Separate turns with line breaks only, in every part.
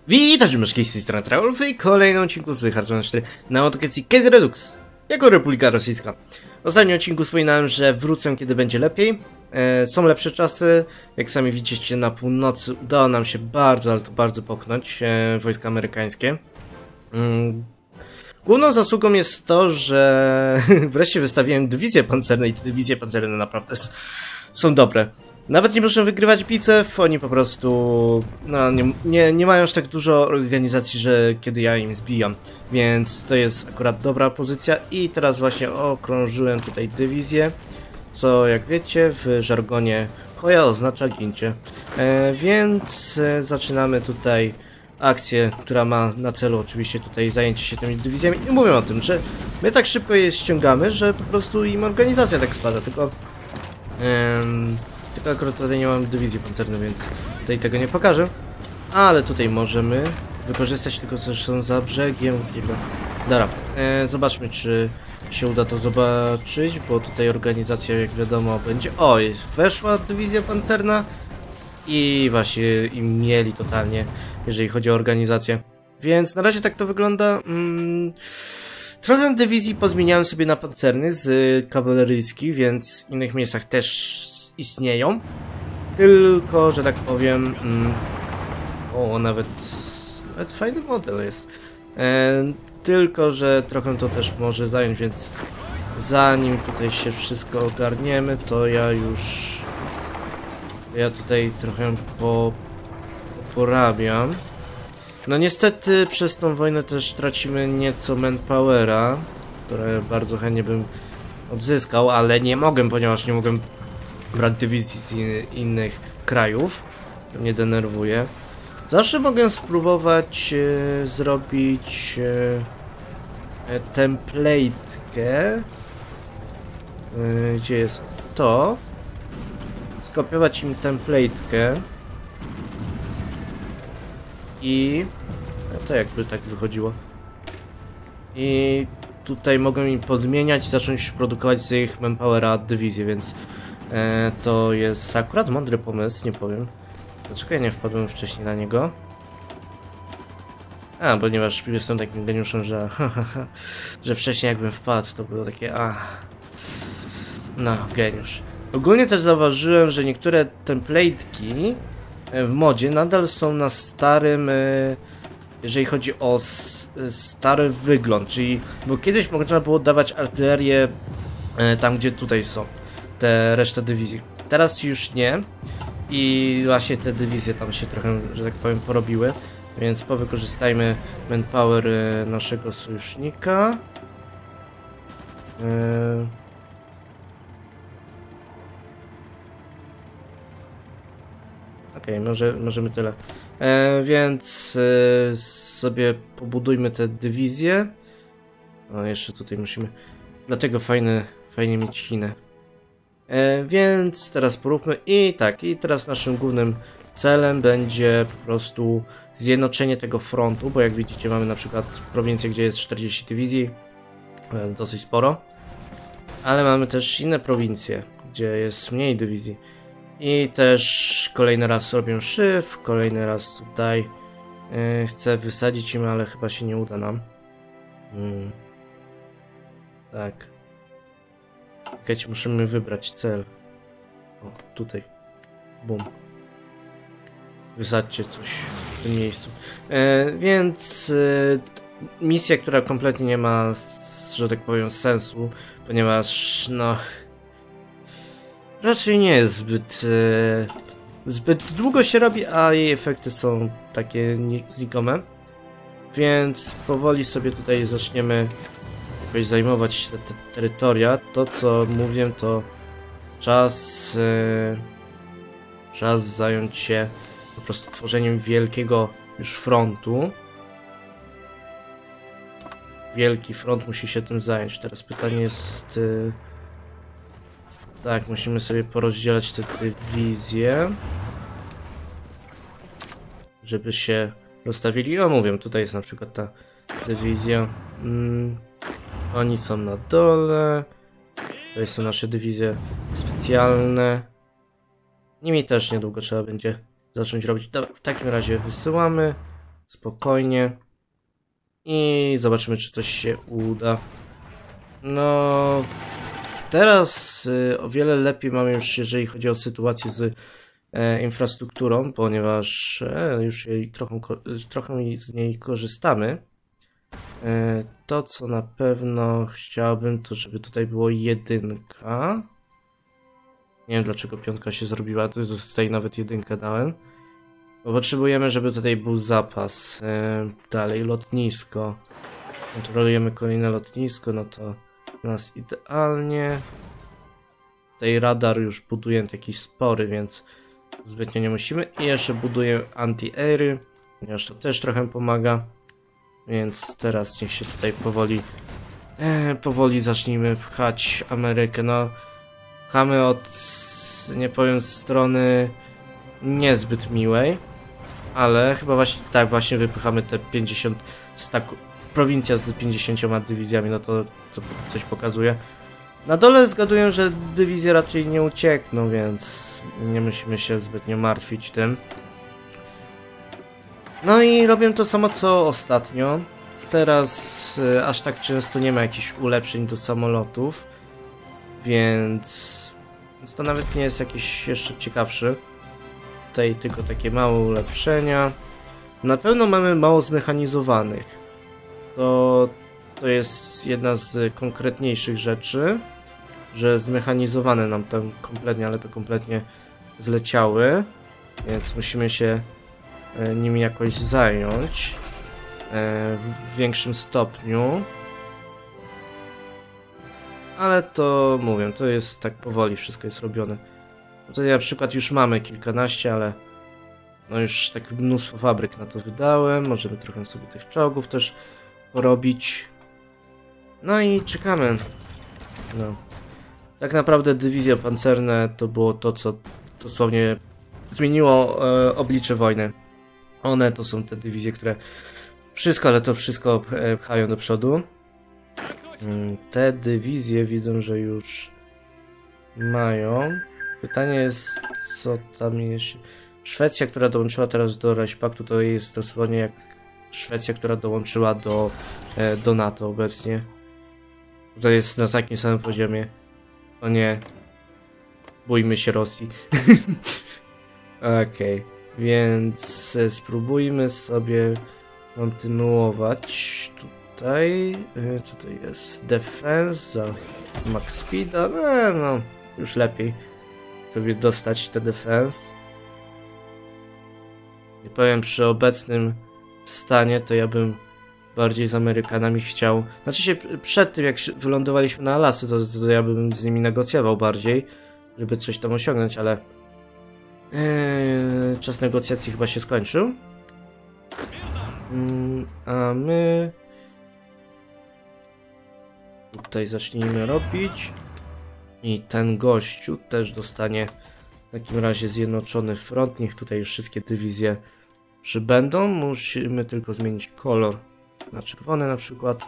Witajcie myszki z tej strony Travel w kolejnym odcinku z Hearthstone 4 na autokacji Case Redux jako Republika Rosyjska. W ostatnim odcinku wspominałem, że wrócę kiedy będzie lepiej. Są lepsze czasy, jak sami widzicie na północy udało nam się bardzo, ale to bardzo popchnąć wojska amerykańskie. Główną zasługą jest to, że wreszcie wystawiłem dywizje pancerne i te dywizje pancerne naprawdę są dobre. Nawet nie muszą wygrywać bitew, oni po prostu nie mają już tak dużo organizacji, że kiedy ja im zbijam. Więc to jest akurat dobra pozycja i teraz właśnie okrążyłem tutaj dywizję, co jak wiecie w żargonie Hoja oznacza gincie. Więc zaczynamy tutaj akcję, która ma na celu oczywiście tutaj zajęcie się tymi dywizjami. I mówię o tym, że my tak szybko je ściągamy, że po prostu im organizacja tak spada, tylko akurat tutaj nie mam dywizji pancernej, więc tutaj tego nie pokażę. Ale tutaj możemy wykorzystać, tylko zresztą za brzegiem. Dobra, zobaczmy, czy się uda to zobaczyć, bo tutaj organizacja, jak wiadomo, będzie... O, jest, weszła dywizja pancerna i właśnie im mieli totalnie, jeżeli chodzi o organizację. Więc na razie tak to wygląda. Trochę dywizji pozmieniałem sobie na pancerny z kawaleryjskich, więc w innych miejscach też istnieją. Tylko, że tak powiem... nawet fajny model jest. Tylko, że trochę to też może zająć, więc zanim tutaj się wszystko ogarniemy, to ja tutaj trochę porabiam. No niestety przez tą wojnę też tracimy nieco manpowera, które bardzo chętnie bym odzyskał, ale nie mogę, ponieważ nie mogę brać dywizji z innych krajów. To mnie denerwuje. Zawsze mogę spróbować zrobić template'kę. Gdzie jest to? Skopiować im template'kę. I to jakby tak wychodziło. I tutaj mogę im pozmieniać, zacząć produkować z ich manpowera dywizję, więc to jest akurat mądry pomysł, nie powiem. Dlaczego ja nie wpadłem wcześniej na niego? Ponieważ jestem takim geniuszem, że wcześniej jakbym wpadł, to było takie no, geniusz. Ogólnie też zauważyłem, że niektóre template'ki w modzie nadal są na starym, jeżeli chodzi o stary wygląd, czyli, bo kiedyś można było dawać artylerię tam, gdzie tutaj są te reszta dywizji. Teraz już nie i właśnie te dywizje tam się trochę, że tak powiem, porobiły, więc powykorzystajmy manpower naszego sojusznika. Okej, możemy tyle. Więc sobie pobudujmy te dywizje. Jeszcze tutaj musimy... Dlatego fajnie mieć Chinę. Więc teraz poróbmy i teraz naszym głównym celem będzie po prostu zjednoczenie tego frontu, bo jak widzicie mamy na przykład prowincję, gdzie jest 40 dywizji, dosyć sporo. Ale mamy też inne prowincje, gdzie jest mniej dywizji. I też kolejny raz robię szyf, kolejny raz tutaj chcę wysadzić im, ale chyba się nie uda nam. Tak. Czekajcie, musimy wybrać cel. O, tutaj. Bum. Wysadźcie coś w tym miejscu. Więc misja, która kompletnie nie ma, że tak powiem, sensu, ponieważ no... Raczej nie jest zbyt długo się robi, a jej efekty są takie znikome. Więc powoli sobie tutaj zaczniemy jakoś zajmować te terytoria. To co mówię, to czas zająć się po prostu tworzeniem wielkiego już frontu. Wielki front musi się tym zająć. Teraz pytanie jest... Tak, musimy sobie porozdzielać te dywizje, żeby się rozstawili. O, mówię, tutaj jest na przykład ta dywizja. Oni są na dole. Tutaj są nasze dywizje specjalne. Nimi też niedługo trzeba będzie zacząć robić. Dobra, w takim razie wysyłamy. spokojnie. I zobaczymy, czy coś się uda. No, teraz o wiele lepiej mamy już, jeżeli chodzi o sytuację z infrastrukturą, ponieważ już jej trochę z niej korzystamy. To, co na pewno chciałbym, to żeby tutaj było 1. Nie wiem, dlaczego 5 się zrobiła, to tutaj nawet 1 dałem. Bo potrzebujemy, żeby tutaj był zapas. Dalej, lotnisko. Kontrolujemy kolejne lotnisko, no to u nas idealnie. Tutaj radar już budujemy taki spory, więc zbytnio nie musimy. I jeszcze buduję anti-airy, ponieważ to też trochę pomaga. Więc teraz niech się tutaj powoli zacznijmy pchać Amerykę. No, pchamy od, nie powiem, strony niezbyt miłej, ale chyba właśnie wypychamy te 50 prowincja z 50 dywizjami, no to coś pokazuje. Na dole zgaduję, że dywizje raczej nie uciekną, więc nie musimy się zbytnio martwić tym. No i robię to samo co ostatnio. Teraz aż tak często nie ma jakichś ulepszeń do samolotów, więc to nawet nie jest jakiś jeszcze ciekawszy. Tutaj tylko takie małe ulepszenia. Na pewno mamy mało zmechanizowanych. To jest jedna z konkretniejszych rzeczy, że zmechanizowane nam tam kompletnie, ale to kompletnie zleciały, więc musimy się nimi jakoś zająć w większym stopniu. Ale to mówię, to jest tak powoli, wszystko jest robione. Tutaj na przykład już mamy kilkanaście, ale no już tak mnóstwo fabryk na to wydałem. Możemy trochę sobie tych czołgów też porobić. No i czekamy. No. Tak naprawdę dywizje pancerne to było to, co dosłownie zmieniło oblicze wojny. One to są te dywizje, które ale to wszystko pchają do przodu. Te dywizje widzę, że już mają. Pytanie jest, co tam jest. Szwecja, która dołączyła teraz do Reichspaktu, to jest dosłownie jak Szwecja, która dołączyła do NATO obecnie. To jest na takim samym poziomie. O nie. Bójmy się Rosji. Okej. Więc spróbujmy sobie kontynuować tutaj. Co to jest? Defense za max speeda. No, już lepiej sobie dostać te defense. Nie powiem, przy obecnym stanie to ja bym bardziej z Amerykanami chciał. Znaczy się przed tym, jak wylądowaliśmy na Alasce, to ja bym z nimi negocjował bardziej, żeby coś tam osiągnąć, ale czas negocjacji chyba się skończył. A my tutaj zacznijmy robić. I ten gościu też dostanie w takim razie zjednoczony front. Niech tutaj już wszystkie dywizje przybędą. Musimy tylko zmienić kolor na czerwony na przykład.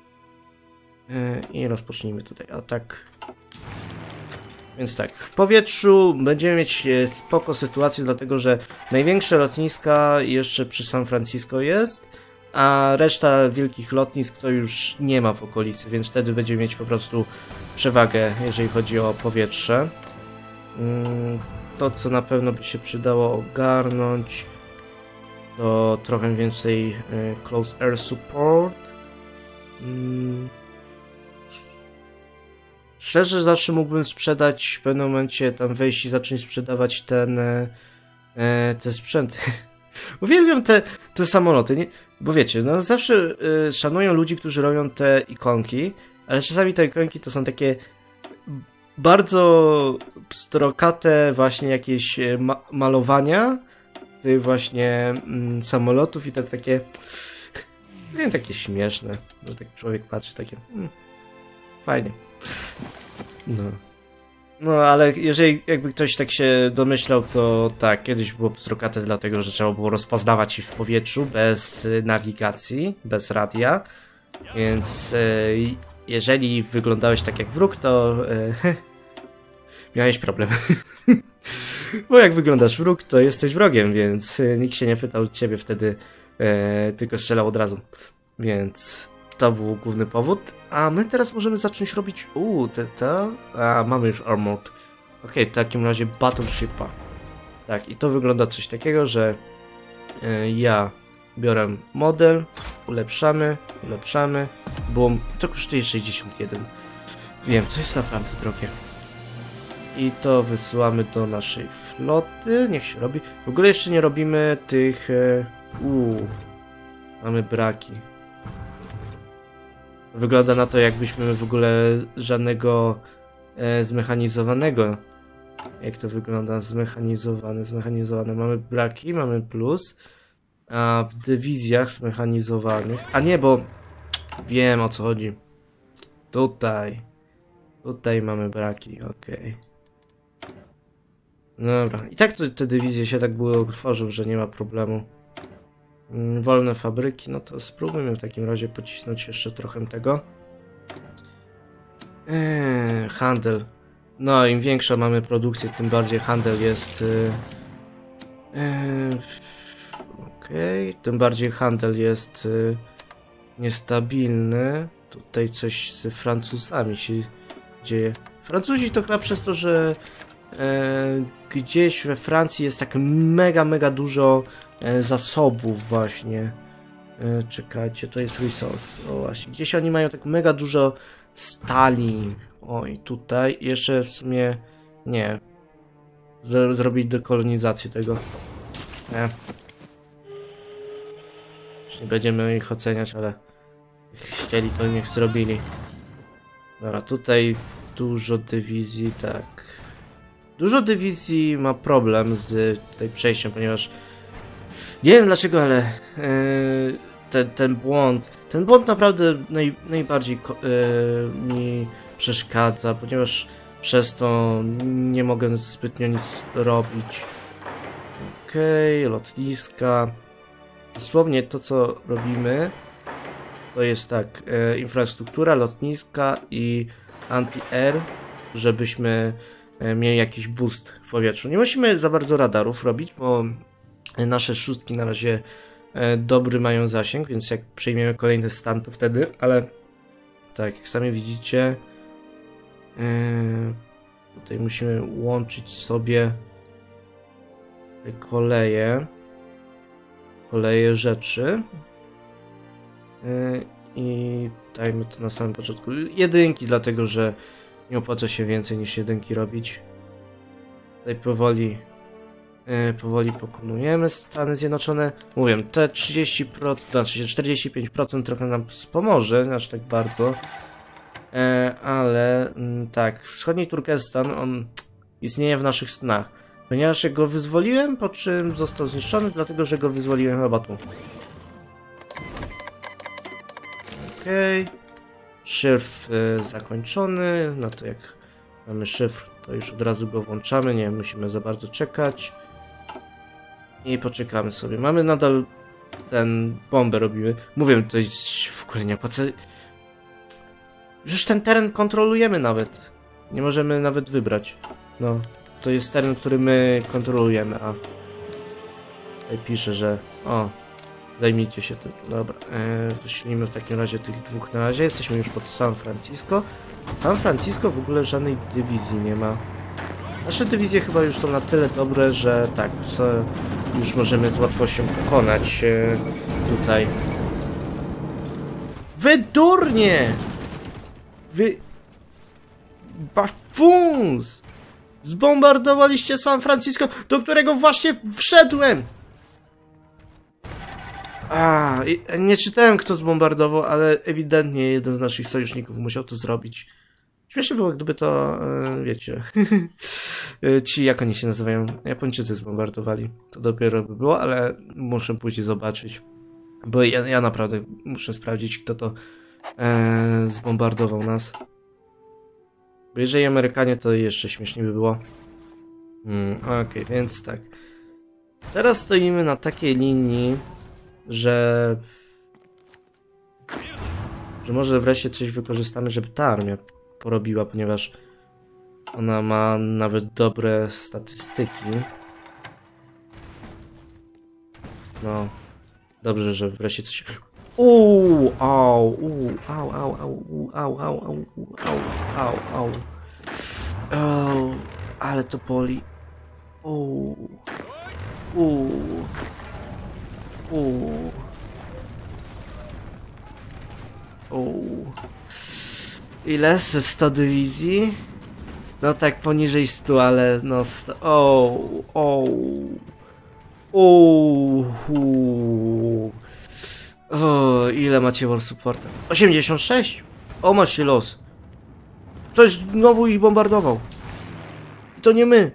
I rozpocznijmy tutaj atak. Więc tak, w powietrzu będziemy mieć spoko sytuację, dlatego że największe lotniska jeszcze przy San Francisco jest, a reszta wielkich lotnisk to już nie ma w okolicy, więc wtedy będziemy mieć po prostu przewagę, jeżeli chodzi o powietrze. To, co na pewno by się przydało ogarnąć, to trochę więcej Close Air Support. Szczerze, zawsze mógłbym sprzedać w pewnym momencie, tam wejść i zacząć sprzedawać te sprzęty. Uwielbiam te samoloty, nie? Bo wiecie, no zawsze szanują ludzi, którzy robią te ikonki, ale czasami te ikonki to są takie bardzo pstrokate właśnie jakieś malowania tych właśnie samolotów i tak takie, nie wiem, takie śmieszne, że tak człowiek patrzy, takie fajnie. No, ale jeżeli jakby ktoś tak się domyślał, to tak, kiedyś było pstrokate dlatego, że trzeba było rozpoznawać się w powietrzu bez nawigacji, bez radia, więc jeżeli wyglądałeś tak jak wróg, to miałeś problem. Bo jak wyglądasz wróg, to jesteś wrogiem, więc nikt się nie pytał ciebie wtedy tylko strzelał od razu. Więc to był główny powód. A my teraz możemy zacząć robić... mamy już Armored. Okej, w takim razie Battleshipa. Tak, i to wygląda coś takiego, że ja biorę model, ulepszamy, boom, to kosztuje 61. Wiem, to jest naprawdę drogie. I to wysyłamy do naszej floty, niech się robi. W ogóle jeszcze nie robimy tych... mamy braki. Wygląda na to, jakbyśmy w ogóle żadnego zmechanizowanego. Jak to wygląda? Zmechanizowane. Mamy braki, mamy plus. A w dywizjach zmechanizowanych... A nie, bo... Wiem, o co chodzi. Tutaj mamy braki, okej. Dobra. I tak te dywizje się tak tworzą, że nie ma problemu. Wolne fabryki, no to spróbujmy w takim razie pocisnąć jeszcze trochę tego. Handel. No, im większa mamy produkcję, tym bardziej handel jest... Okej, tym bardziej handel jest niestabilny. Tutaj coś z Francuzami się dzieje. Francuzi to chyba przez to, że gdzieś we Francji jest tak mega dużo zasobów właśnie. Czekajcie, to jest resource. O właśnie, gdzieś oni mają tak mega dużo stali. Oj, tutaj jeszcze w sumie nie. Zrobić dekolonizację tego. Nie. Już nie będziemy ich oceniać, ale chcieli, to niech zrobili. Dobra, tutaj dużo dywizji, tak. Dużo dywizji ma problem z tutaj przejściem, ponieważ nie wiem dlaczego, ale ten błąd naprawdę najbardziej mi przeszkadza, ponieważ przez to nie mogę zbytnio nic robić. Okej, lotniska. Dosłownie to, co robimy, to jest tak, infrastruktura, lotniska i anti-air, żebyśmy mieli jakiś boost w powietrzu. Nie musimy za bardzo radarów robić, bo nasze szóstki na razie dobry mają zasięg, więc jak przejmiemy kolejny stan, to wtedy, ale tak, jak sami widzicie, tutaj musimy łączyć sobie te koleje rzeczy i dajmy to na samym początku jedynki, dlatego że nie opłaca się więcej niż jedynki robić. Tutaj powoli pokonujemy Stany Zjednoczone. Mówię, te 30%, znaczy 45% trochę nam pomoże, znaczy tak bardzo. Ale tak, wschodni Turkestan, on istnieje w naszych snach. Ponieważ ja go wyzwoliłem, po czym został zniszczony, dlatego że go wyzwoliłem chyba tu. Okej. Szyfr zakończony. No to jak mamy szyfr, to już od razu go włączamy. Nie musimy za bardzo czekać. I poczekamy sobie. Mamy nadal ten bombę robimy. Mówię, to jest w ogóle nie opłaca. Już ten teren kontrolujemy nawet. Nie możemy nawet wybrać. No. To jest teren, który my kontrolujemy, a tutaj pisze, że zajmijcie się tym. Dobra, wyślijmy w takim razie tych dwóch na razie. Jesteśmy już pod San Francisco. San Francisco w ogóle żadnej dywizji nie ma. Nasze dywizje chyba już są na tyle dobre, że tak, już możemy z łatwością pokonać tutaj. Wy durnie! Wy... Buffoons! Zbombardowaliście San Francisco, do którego właśnie wszedłem! Nie czytałem, kto zbombardował, ale ewidentnie jeden z naszych sojuszników musiał to zrobić. Śmiesznie było, gdyby to, wiecie, ci, jak oni się nazywają, Japończycy zbombardowali. To dopiero by było, ale muszę później zobaczyć. Bo ja naprawdę muszę sprawdzić, kto to zbombardował nas. Bo jeżeli Amerykanie, to jeszcze śmieszniej by było. Okej, więc tak. Teraz stoimy na takiej linii, że może wreszcie coś wykorzystamy, żeby ta armia porobiła, ponieważ ona ma nawet dobre statystyki. No. Dobrze, że wreszcie coś... Uuu, au, au, au, au, au, au, au, au, au, au, ale to boli. Uuu, uuu. Ile? Ze 100 dywizji? No tak poniżej 100, ale no 100. O, ile macie war supporta? 86? O, macie los. Ktoś znowu ich bombardował. I to nie my.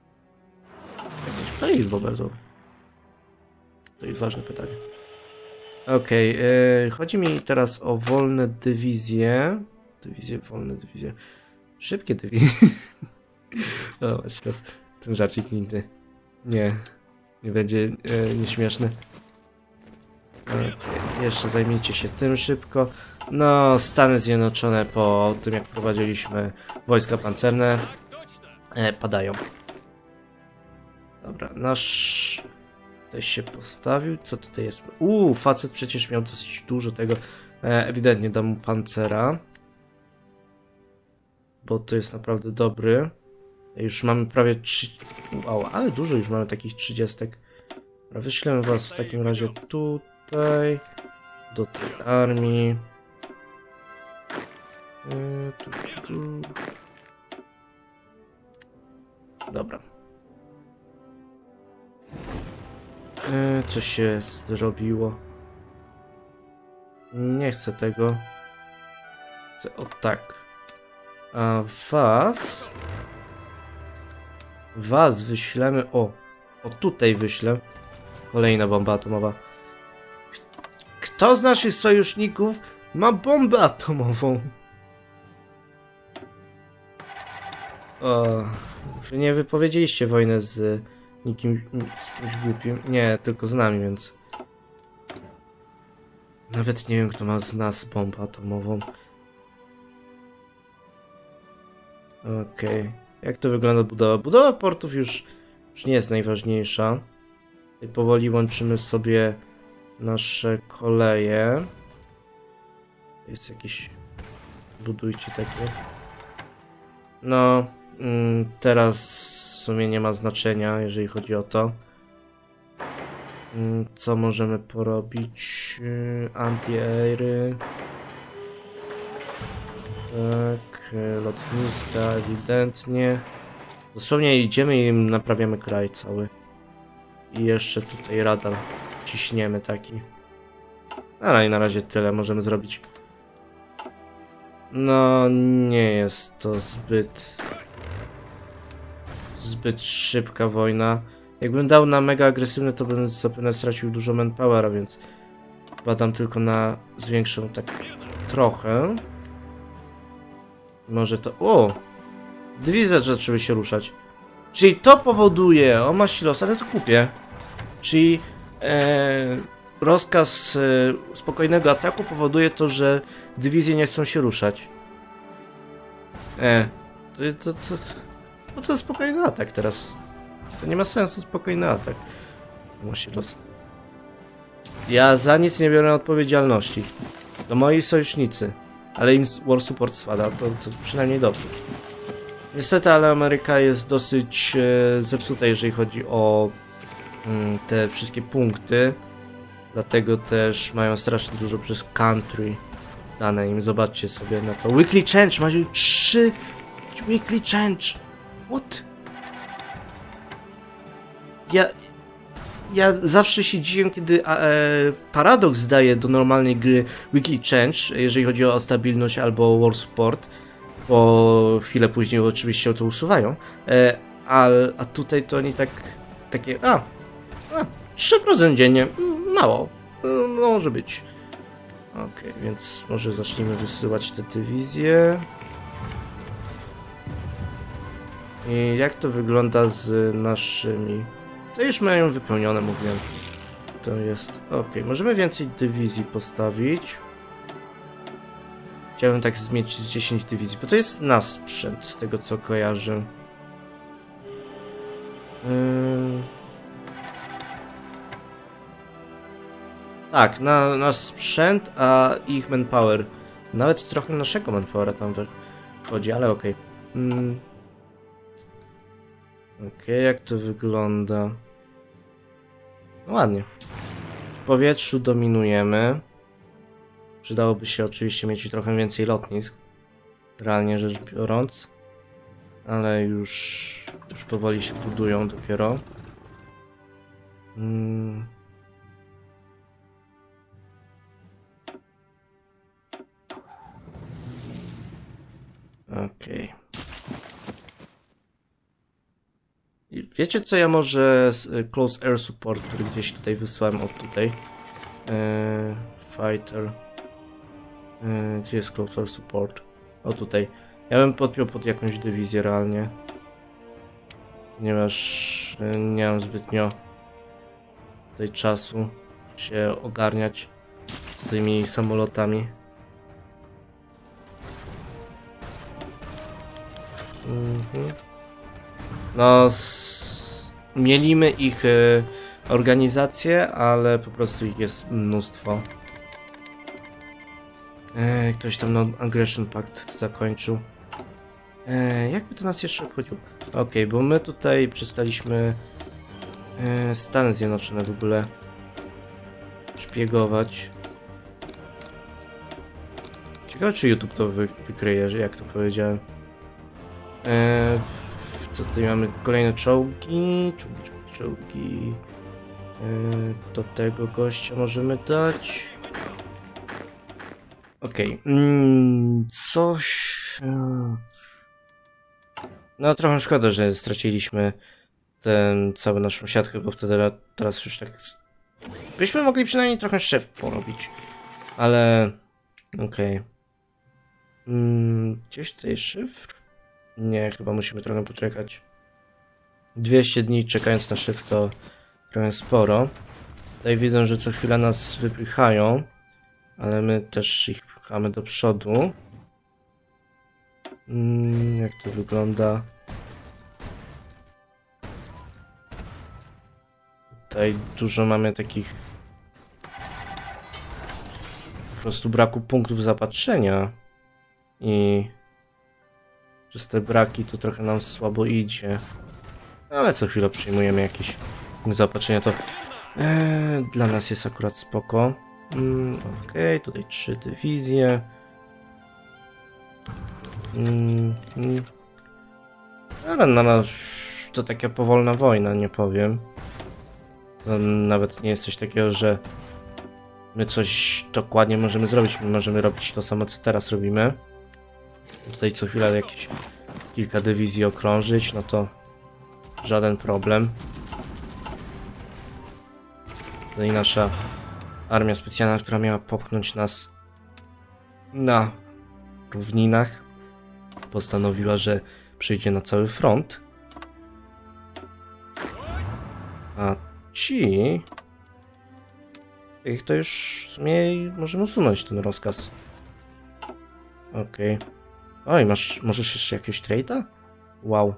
Kto ich bombardował? To jest ważne pytanie. Okej, chodzi mi teraz o wolne dywizje. Wolne dywizje. Szybkie dywizje. O, właśnie raz. Ten żarcik nigdy. Nie będzie nieśmieszny. Okay. Jeszcze zajmijcie się tym szybko. No, Stany Zjednoczone po tym jak wprowadziliśmy wojska pancerne padają. Dobra, nasz... Ktoś się postawił. Co tutaj jest? Facet przecież miał dosyć dużo tego. Ewidentnie dam mu pancera. Bo to jest naprawdę dobry. Już mamy prawie 3... Wow, ale dużo już mamy takich 30. Wyślemy was w takim razie tutaj. Do tej armii. Dobra. Co się zrobiło? Nie chcę tego. Chcę o tak. A was wyślemy. O tutaj wyślę. Kolejna bomba atomowa. Kto z naszych sojuszników ma bombę atomową? O, nie wypowiedzieliście wojnę z nikim, z kimś głupim. Nie, tylko z nami, więc... Nawet nie wiem, kto ma z nas bombę atomową. Okej. Jak to wygląda budowa? Budowa portów już nie jest najważniejsza. I powoli łączymy sobie nasze koleje. Jest jakieś... Budujcie takie. No... teraz w sumie nie ma znaczenia, jeżeli chodzi o to. Co możemy porobić? Anti-airy. Tak, lotniska ewidentnie. Dosłownie idziemy i naprawiamy kraj cały. I jeszcze tutaj radar ciśniemy taki. Ale i na razie tyle możemy zrobić. No, nie jest to zbyt szybka wojna. Jakbym dał na mega agresywny, to bym zapewne stracił dużo manpowera, więc badam tylko na zwiększą tak trochę. Może to... O! Dywizje zaczęły się ruszać. Czyli to powoduje... O, masz los, ale to kupię. Czyli rozkaz spokojnego ataku powoduje to, że dywizje nie chcą się ruszać. Po co spokojny atak teraz? To nie ma sensu spokojny atak. Musi los. Ja za nic nie biorę odpowiedzialności. To moi sojusznicy. Ale im war support spada, to przynajmniej dobrze. Niestety, ale Ameryka jest dosyć zepsuta, jeżeli chodzi o te wszystkie punkty. Dlatego też mają strasznie dużo przez country dane im. Zobaczcie sobie na to. Weekly change! Mają 3 weekly change! What? Ja zawsze się dziwię, kiedy Paradox daje do normalnej gry weekly change, jeżeli chodzi o stabilność albo war support, bo chwilę później oczywiście to usuwają, a tutaj to oni takie 3% dziennie, mało, no może być. Okej, więc może zacznijmy wysyłać te dywizje. I jak to wygląda z naszymi? To już mają wypełnione, mówiłem. To jest... Okej, możemy więcej dywizji postawić. Chciałbym tak mieć z 10 dywizji, bo to jest nasz sprzęt, z tego co kojarzę. Tak, na sprzęt, a ich manpower. Nawet trochę naszego manpowera tam wchodzi, ale okej. Okej, jak to wygląda? No ładnie. W powietrzu dominujemy. Przydałoby się oczywiście mieć trochę więcej lotnisk. Realnie rzecz biorąc. Ale już powoli się budują dopiero. Okej. Wiecie co, ja może Close Air Support, który gdzieś tutaj wysłałem od tutaj. Fighter. Gdzie jest Close Air Support? O tutaj. Ja bym podpiął pod jakąś dywizję realnie. Ponieważ nie mam zbytnio tutaj czasu się ogarniać z tymi samolotami. No, mielimy ich organizację, ale po prostu ich jest mnóstwo. Ktoś tam no Aggression Pact zakończył. Jakby to nas jeszcze obchodziło? Okej, bo my tutaj przestaliśmy Stany Zjednoczone w ogóle szpiegować. Ciekawe, czy YouTube to wykryje, że jak to powiedziałem. Co tutaj mamy? Kolejne czołgi. Czołgi. Do tego gościa możemy dać. Okej. Coś... No trochę szkoda, że straciliśmy całą naszą siatkę, bo wtedy teraz już tak... Byśmy mogli przynajmniej trochę szef porobić. Ale... Okej. Gdzieś tutaj szyfr? Nie, chyba musimy trochę poczekać. 200 dni czekając na szyfr to trochę sporo. Tutaj widzę, że co chwilę nas wypychają, ale my też ich pchamy do przodu. Jak to wygląda? Tutaj dużo mamy takich po prostu braku punktów zapatrzenia i przez te braki to trochę nam słabo idzie, ale co chwilę przyjmujemy jakiś punkt zapatrzenia, to dla nas jest akurat spoko. Okej, tutaj 3 dywizje. Ale to taka powolna wojna, nie powiem. To nawet nie jest coś takiego, że my coś dokładnie możemy zrobić. My możemy robić to samo, co teraz robimy. Tutaj co chwilę jakieś kilka dywizji okrążyć, no to żaden problem. Tutaj nasza armia specjalna, która miała popchnąć nas na równinach, postanowiła, że przyjdzie na cały front. A ci... Ich to już w sumie możemy usunąć ten rozkaz. Okej. Oj, możesz jeszcze jakiegoś trade'a? Wow.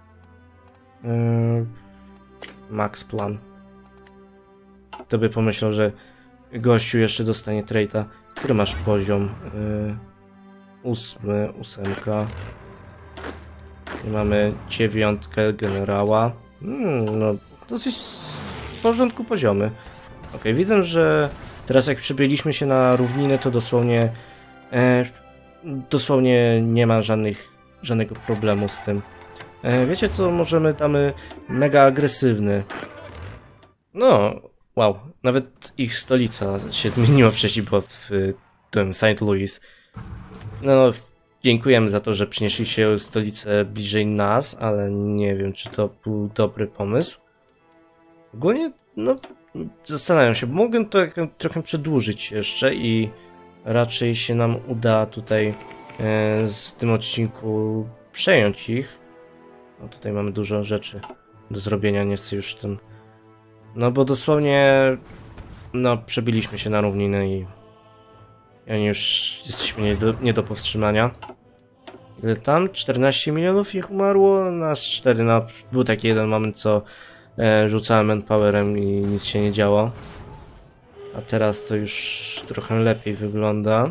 Max plan. Kto by pomyślał, że gościu jeszcze dostanie trade'a. Który masz poziom? 8, 8. I mamy 9 generała. No, dosyć w porządku poziomy. Okej, widzę, że teraz jak przybyliśmy się na równinę, to dosłownie nie ma żadnego problemu z tym. Wiecie co, możemy damy mega agresywny. No, wow, nawet ich stolica się zmieniła, wcześniej była w tym St. Louis. No, dziękujemy za to, że przynieśli się stolicę bliżej nas, ale nie wiem, czy to był dobry pomysł. Ogólnie, no, zastanawiam się, bo mogę to trochę przedłużyć jeszcze i raczej się nam uda tutaj z tym odcinku przejąć ich. No, tutaj mamy dużo rzeczy do zrobienia, nie chcę już tym... No bo dosłownie, no, przebiliśmy się na równinę i już jesteśmy nie do powstrzymania. Ile tam? 14 milionów ich umarło? Nas 4, no, był taki jeden moment, co rzucałem manpowerem i nic się nie działo. A teraz to już trochę lepiej wygląda.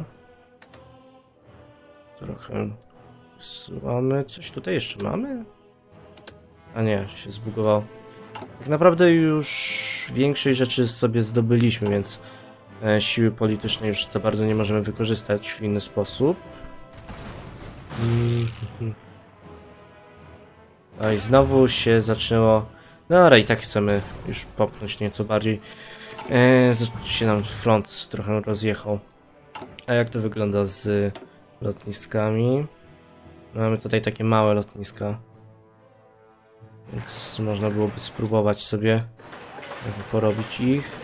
Trochę mamy. Coś tutaj jeszcze mamy? A nie, się zbugowało. Tak naprawdę już większość rzeczy sobie zdobyliśmy, więc siły polityczne już za bardzo nie możemy wykorzystać w inny sposób. No i znowu się zaczęło. No ale i tak chcemy już popchnąć nieco bardziej. Się nam front trochę rozjechał. A jak to wygląda z lotniskami? Mamy tutaj takie małe lotniska. Więc można byłoby spróbować sobie porobić ich.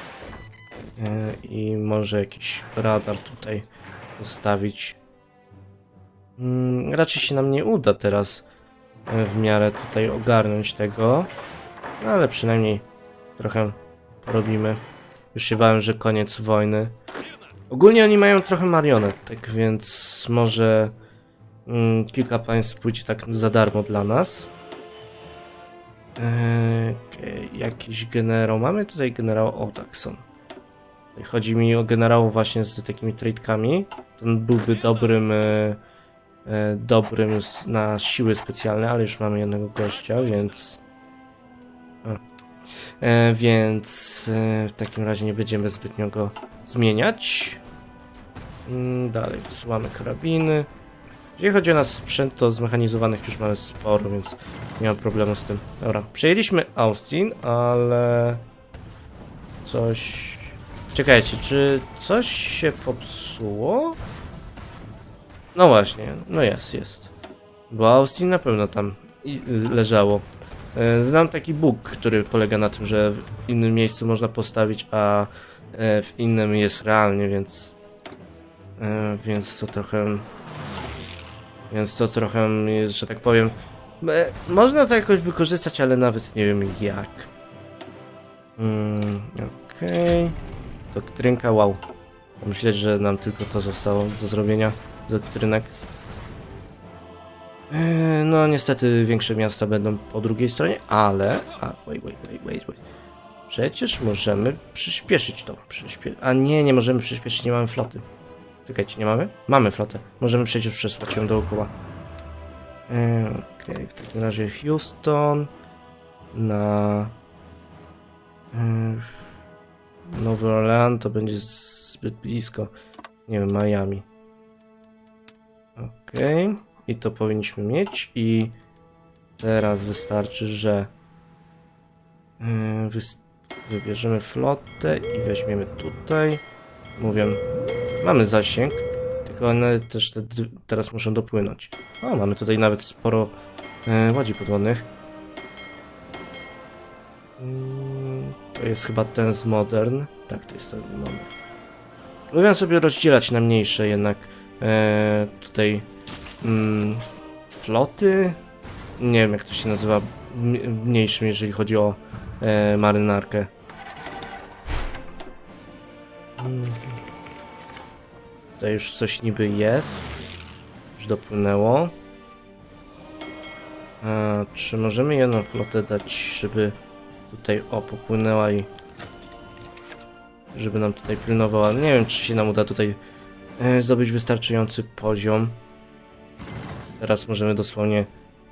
I może jakiś radar tutaj ustawić. Raczej się nam nie uda teraz w miarę tutaj ogarnąć tego. No ale przynajmniej trochę porobimy. Już się bałem, że koniec wojny. Ogólnie oni mają trochę marionetek, więc może kilka państw pójdzie tak za darmo dla nas. Jakiś generał. Mamy tutaj generał. O, tak są. Chodzi mi o generałów właśnie z takimi trade'kami. Ten byłby dobrym na siły specjalne, ale już mamy jednego gościa, więc... w takim razie nie będziemy zbytnio go zmieniać. Dalej wysyłamy karabiny. Jeżeli chodzi o nasz sprzęt, to zmechanizowanych już mamy sporo, więc nie mam problemu z tym. Dobra, przejęliśmy Austin, ale... Czekajcie, czy coś się popsuło? No właśnie, no jest. Bo Austin na pewno tam leżało. Znam taki bóg, który polega na tym, że w innym miejscu można postawić, a w innym jest realnie, więc to trochę jest, że tak powiem, można to jakoś wykorzystać, ale nawet nie wiem jak. Okej. Doktrynka, wow. Myślę, że nam tylko to zostało do zrobienia, doktrynek. No niestety większe miasta będą po drugiej stronie, ale... Wait. Przecież możemy przyspieszyć to. A nie możemy przyspieszyć, nie mamy floty. Czekajcie, nie mamy? Mamy flotę. Możemy przecież przesłać ją dookoła. Okej, w takim razie Houston na... Nowy Orleans to będzie zbyt blisko. Nie wiem, Miami. Okej. I to powinniśmy mieć. I teraz wystarczy, że wybierzemy flotę i weźmiemy tutaj. Mówię, mamy zasięg, tylko one też teraz muszą dopłynąć. O, mamy tutaj nawet sporo łodzi podwodnych. To jest chyba ten z Modern. Tak, to jest ten Modern. Lubię sobie rozdzielać na mniejsze jednak tutaj floty. Nie wiem jak to się nazywa mniejszym, jeżeli chodzi o marynarkę. Tutaj już coś niby jest. Już dopłynęło. Czy możemy jedną flotę dać, żeby tutaj popłynęła i żeby nam tutaj pilnowała? Nie wiem, czy się nam uda tutaj zdobyć wystarczający poziom. Teraz możemy dosłownie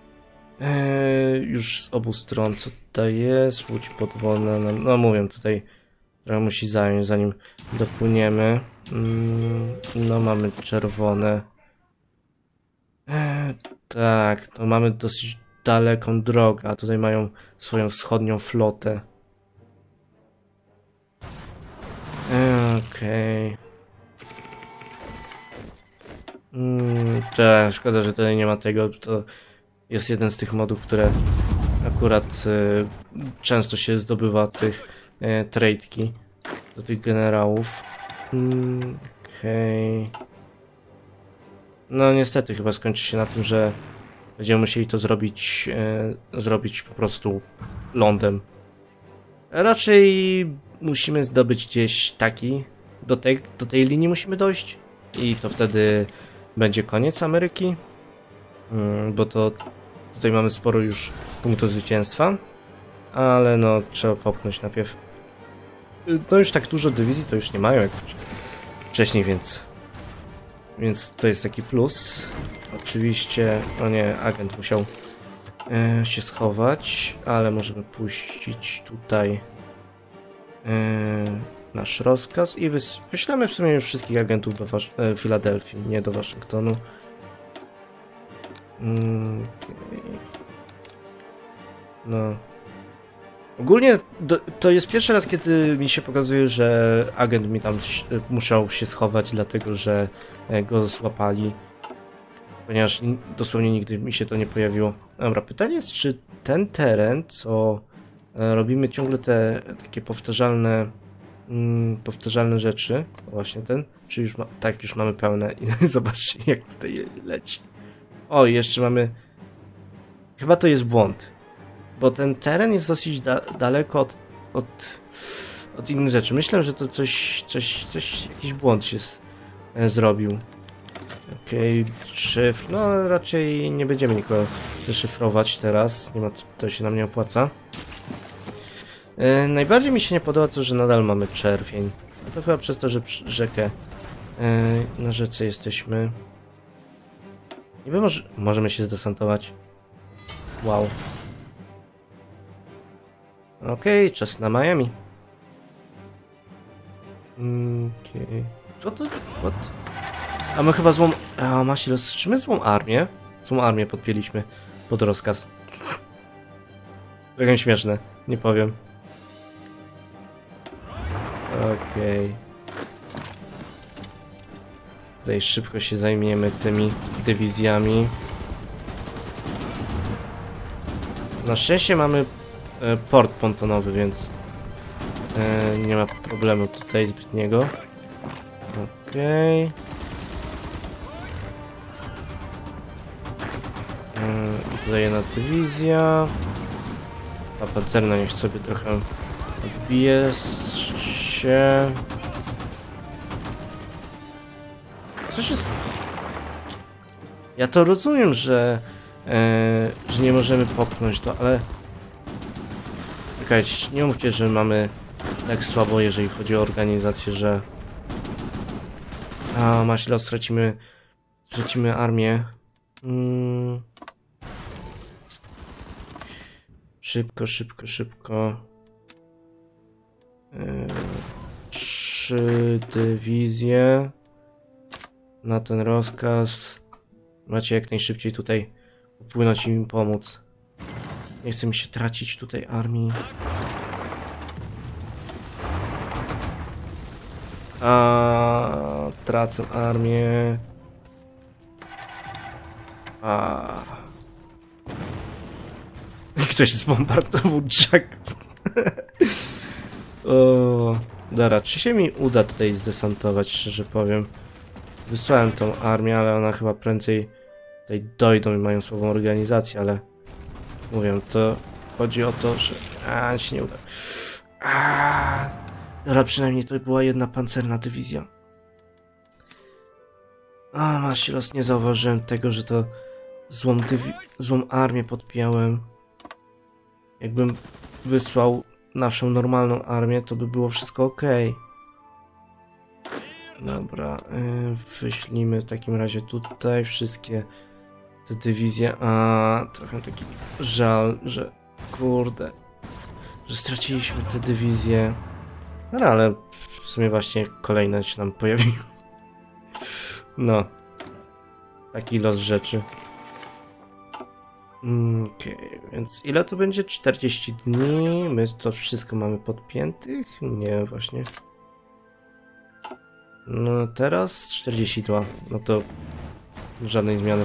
już z obu stron, co tutaj jest, łódź podwodna, no mówię, tutaj trochę musi zająć, zanim dopłyniemy. No mamy czerwone. Tak, no mamy dosyć daleką drogę, a tutaj mają swoją wschodnią flotę. Okej. Tak, szkoda, że tutaj nie ma tego. To jest jeden z tych modów, które akurat często się zdobywa tych trade'ki do tych generałów. Okej. No niestety chyba skończy się na tym, że będziemy musieli to zrobić po prostu lądem. Raczej musimy zdobyć gdzieś taki, do tej linii musimy dojść i to wtedy będzie koniec Ameryki, bo to tutaj mamy sporo już punktów zwycięstwa, ale no trzeba popchnąć najpierw no już tak dużo dywizji to już nie mają jak wcześniej, więc to jest taki plus. Oczywiście, no nie, agent musiał się schować, ale możemy puścić tutaj nasz rozkaz i wyślemy w sumie już wszystkich agentów do Filadelfii, nie do Waszyngtonu. No. Ogólnie to jest pierwszy raz, kiedy mi się pokazuje, że agent mi tam musiał się schować, dlatego że go złapali. Ponieważ dosłownie nigdy mi się to nie pojawiło. Dobra, pytanie jest, czy ten teren, co robimy ciągle te takie powtarzalne rzeczy, właśnie ten, czy już tak, już mamy pełne i zobaczcie jak tutaj leci. O, jeszcze mamy, chyba to jest błąd, bo ten teren jest dosyć daleko od innych rzeczy. Myślę, że to jakiś błąd się zrobił. Okej, szyfr, no raczej nie będziemy nikogo deszyfrować teraz, nie ma, to się nam nie opłaca. Najbardziej mi się nie podoba to, że nadal mamy czerwień. To chyba przez to, że rzekę na rzece jesteśmy. Niby możemy się zdesantować. Wow. Okej, czas na Miami. Okej. Co to? What? A my chyba czy my złą armię? Złą armię podpięliśmy pod rozkaz. Trochę śmieszne, nie powiem. Okej. Tutaj szybko się zajmiemy tymi dywizjami. Na szczęście mamy port pontonowy, więc nie ma problemu tutaj zbytniego. Okej. Tutaj jedna dywizja. Ta pancerna niech sobie trochę odbije się. Coś jest... Ja to rozumiem, że nie możemy popchnąć to, ale... Czekajcie, nie mówcie, że mamy tak słabo, jeżeli chodzi o organizację, że... A, maśle, stracimy armię. Szybko. 3 dywizje na ten rozkaz. Macie jak najszybciej tutaj popłynąć i im pomóc. Nie chcę mi się tracić tutaj armii. Tracę armię. Ktoś zbombardował Jack. O, dobra, czy się mi uda tutaj zdesantować, szczerze powiem. Wysłałem tą armię, ale ona chyba prędzej tutaj dojdą i mają słabą organizację, ale mówię, to chodzi o to, że się nie uda. Dobra, przynajmniej to była jedna pancerna dywizja. Masz los, nie zauważyłem tego, że to złą armię podpiąłem. Jakbym wysłał naszą normalną armię, to by było wszystko ok. Dobra, wyślijmy w takim razie tutaj wszystkie te dywizje. Trochę taki żal, że kurde, że straciliśmy te dywizje. No ale w sumie właśnie kolejne się nam pojawiły. No, taki los rzeczy. Okej, więc ile to będzie? 40 dni. My to wszystko mamy podpiętych? Nie, właśnie. No teraz 42. No to żadnej zmiany.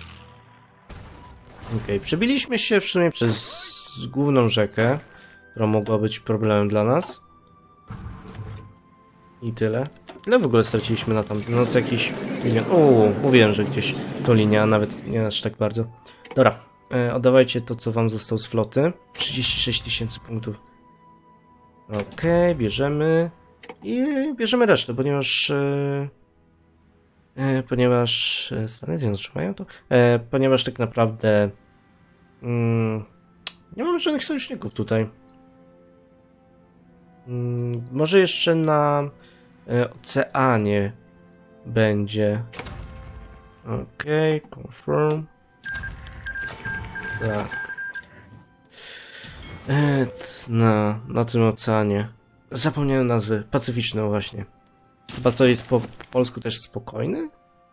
Okej, przebiliśmy się w sumie przez główną rzekę, która mogła być problemem dla nas. I tyle. Ile w ogóle straciliśmy na tam? No to jakiś milion. Mówiłem, że gdzieś to linia, nawet nie aż tak bardzo. Dobra, oddawajcie to, co wam zostało z floty. 36 000 punktów. Okej, bierzemy. I bierzemy resztę, ponieważ Stany Zjednoczone mają to, ponieważ tak naprawdę nie mamy żadnych sojuszników tutaj. Może jeszcze na oceanie będzie. Okej, confirm. Tak. Na tym oceanie. Zapomniałem nazwy. Pacyficzny właśnie. Chyba to jest po polsku też spokojny?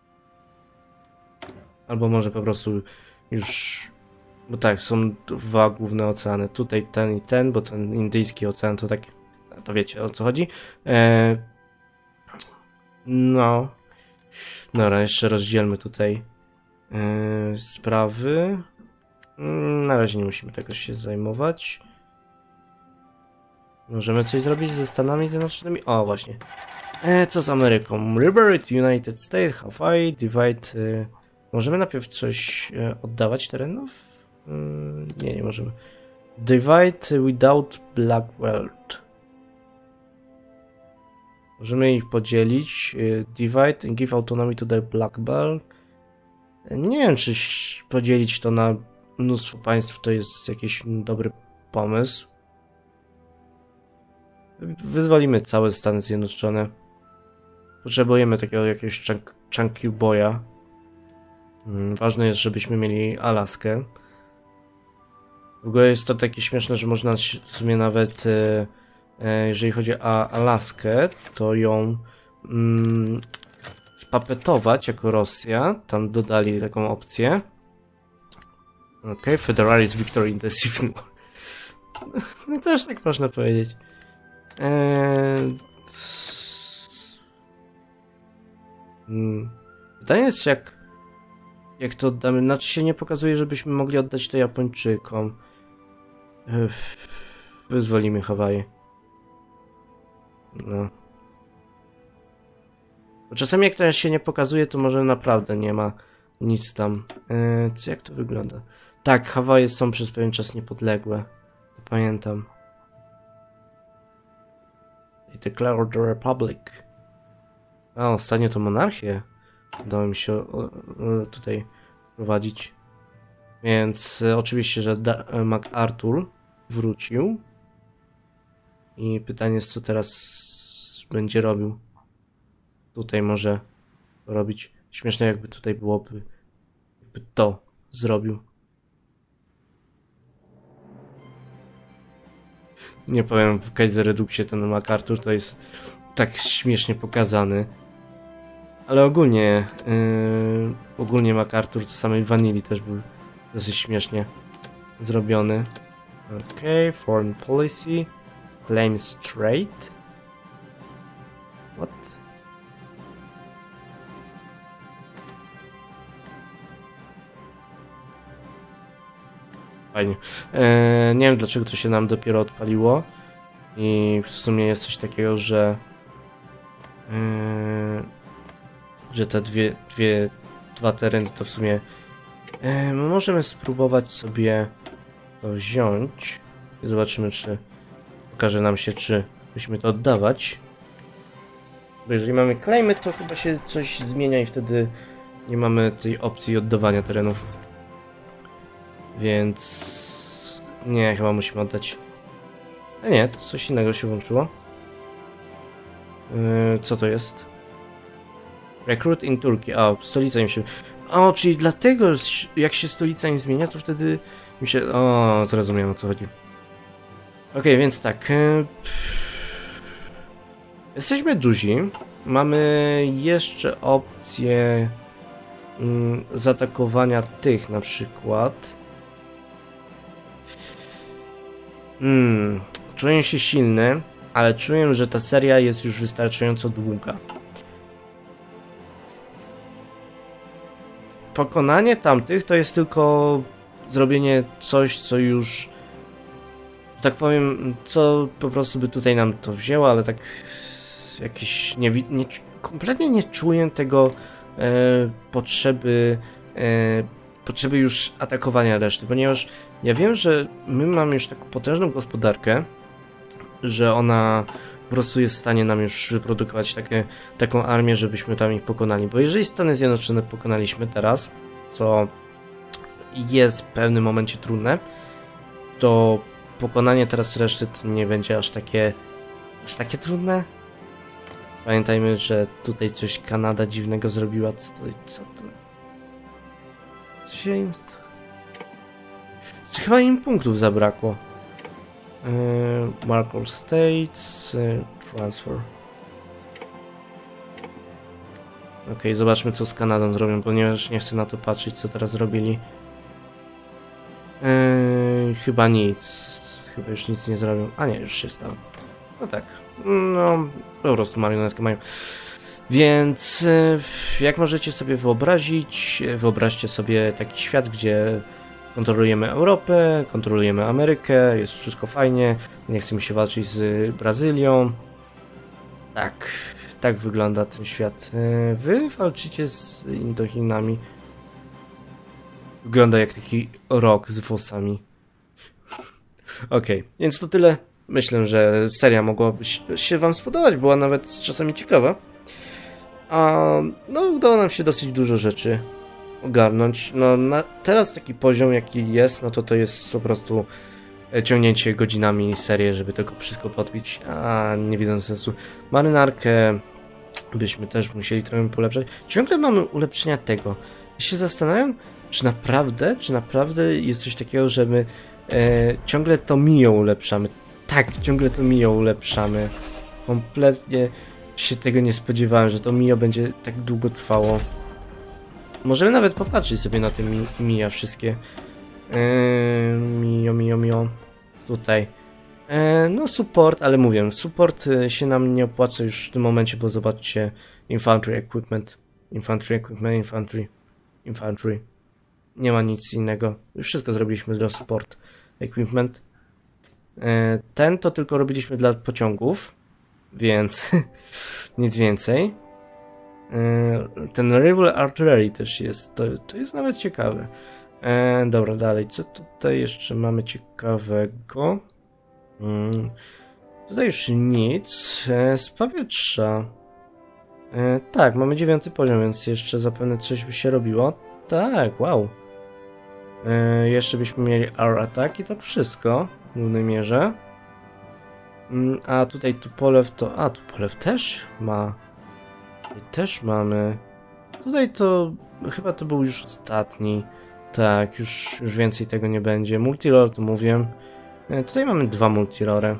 Albo może po prostu już... Bo tak, są dwa główne oceany. Tutaj ten i ten, bo ten indyjski ocean to tak... To wiecie o co chodzi. No. Dobra, jeszcze rozdzielmy tutaj sprawy. Na razie nie musimy tego się zajmować. Możemy coś zrobić ze Stanami Zjednoczonymi? O, właśnie. Co z Ameryką? Liberate United States, Hawaii, divide... Możemy najpierw coś oddawać terenów? Nie możemy. Divide without Black Belt. Możemy ich podzielić. Divide and give autonomy to the Black Belt. Nie wiem, czy podzielić to na mnóstwo państw to jest jakiś dobry pomysł. Wyzwolimy całe Stany Zjednoczone. Potrzebujemy takiego jakiegoś chunky boya. Ważne jest, żebyśmy mieli Alaskę. W ogóle jest to takie śmieszne, że można w sumie nawet, jeżeli chodzi o Alaskę, to ją spapetować jako Rosja. Tam dodali taką opcję. Federalist victory in the civil war. No też tak można powiedzieć. Pytanie jest jak to oddamy. Znaczy się nie pokazuje, żebyśmy mogli oddać to Japończykom. Wyzwolimy Hawaje. No. Bo czasami jak to się nie pokazuje, to może naprawdę nie ma nic tam. Jak to wygląda? Tak, Hawaje są przez pewien czas niepodległe. Pamiętam. I declared the republic. A, ostatnio to monarchię udało mi się tutaj prowadzić. Więc oczywiście, że MacArthur wrócił. I pytanie jest, co teraz będzie robił. Tutaj może robić. Śmieszne jakby tutaj byłoby, jakby to zrobił. Nie powiem, w Kaiser Reduxie ten MacArthur to jest tak śmiesznie pokazany. Ale ogólnie MacArthur z samej Vanilli też był dosyć śmiesznie zrobiony. Foreign policy. Claims trade. What? Fajnie. Nie wiem dlaczego to się nam dopiero odpaliło. I w sumie jest coś takiego, że te dwa tereny to w sumie możemy spróbować sobie to wziąć i zobaczymy, czy pokaże nam się, czy musimy to oddawać. Bo jeżeli mamy claimy, to chyba się coś zmienia i wtedy nie mamy tej opcji oddawania terenów. Więc nie, chyba musimy oddać. A nie, coś innego się włączyło. Co to jest? Recruit in Turkey. A, stolica im się... O, czyli dlatego jak się stolica im zmienia, to wtedy mi się... O, zrozumiałem, o co chodzi. Okej, więc tak. Jesteśmy duzi. Mamy jeszcze opcję zaatakowania tych na przykład. Czuję się silny, ale czuję, że ta seria jest już wystarczająco długa. Pokonanie tamtych to jest tylko zrobienie coś, co już, tak powiem, co po prostu by tutaj nam to wzięło, ale tak jakieś kompletnie nie czuję tego potrzeby już atakowania reszty, ponieważ ja wiem, że my mamy już taką potężną gospodarkę, że ona po prostu jest w stanie nam już wyprodukować taką armię, żebyśmy tam ich pokonali. Bo jeżeli Stany Zjednoczone pokonaliśmy teraz, co jest w pewnym momencie trudne, to pokonanie teraz reszty to nie będzie aż takie Aż takie trudne? Pamiętajmy, że tutaj coś Kanada dziwnego zrobiła. Co to? Chyba im punktów zabrakło. Mark States, transfer. Okej, zobaczmy co z Kanadą zrobią, ponieważ nie chcę na to patrzeć, co teraz robili. Chyba nic. Chyba już nic nie zrobią. A nie, już się stało. No tak. No, po prostu marionetkę mają. Więc, jak możecie sobie wyobrazić, wyobraźcie sobie taki świat, gdzie kontrolujemy Europę, kontrolujemy Amerykę, jest wszystko fajnie, nie chcemy się walczyć z Brazylią. Tak, tak wygląda ten świat. Wy walczycie z Indochinami. Wygląda jak taki rok z włosami. Okej, więc to tyle. Myślę, że seria mogłaby się wam spodobać, była nawet czasami ciekawa. No, udało nam się dosyć dużo rzeczy ogarnąć. No, teraz taki poziom jaki jest, no to jest po prostu ciągnięcie godzinami serię, żeby tego wszystko podbić, a nie widzę sensu. Marynarkę byśmy też musieli trochę polepszać. Ciągle mamy ulepszenia tego. Ja się zastanawiam, czy naprawdę jest coś takiego, że my ciągle to Mio ulepszamy. Tak, ciągle to Mio ulepszamy. Kompletnie się tego nie spodziewałem, że to Mio będzie tak długo trwało. Możemy nawet popatrzeć sobie na te Mia wszystkie. Mio. Tutaj. No support, ale mówię, support się nam nie opłaca już w tym momencie, bo zobaczcie infantry equipment. Infantry. Nie ma nic innego. Już wszystko zrobiliśmy dla support equipment. Ten to tylko robiliśmy dla pociągów, więc nic więcej. Ten Rebel Artillery też jest, to jest nawet ciekawe. Dobra, dalej, co tutaj jeszcze mamy ciekawego? Tutaj już nic. Z powietrza. Tak, mamy 9 poziom, więc jeszcze zapewne coś by się robiło. Tak, wow. Jeszcze byśmy mieli Air Attack i to wszystko w głównej mierze. A tutaj Tupolew to... A, Tupolew też ma. Tutaj też mamy. Tutaj to... Chyba to był już ostatni. Tak, już więcej tego nie będzie. Multirole to mówię. Tutaj mamy 2 multirole.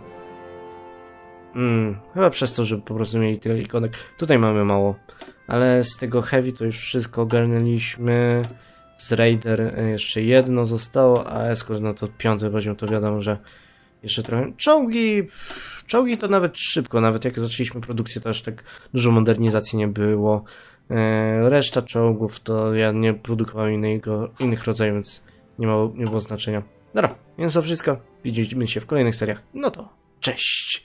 Chyba przez to, że po prostu mieli tyle ikonek. Tutaj mamy mało. Ale z tego Heavy to już wszystko ogarnęliśmy. Z Raider jeszcze jedno zostało, a Escort no to 5 poziom, to wiadomo, że jeszcze trochę. Czołgi to nawet szybko, nawet jak zaczęliśmy produkcję, to aż tak dużo modernizacji nie było. Reszta czołgów to ja nie produkowałem innych rodzajów, więc nie było znaczenia. Dobra, więc to wszystko. Widzimy się w kolejnych seriach. No to cześć!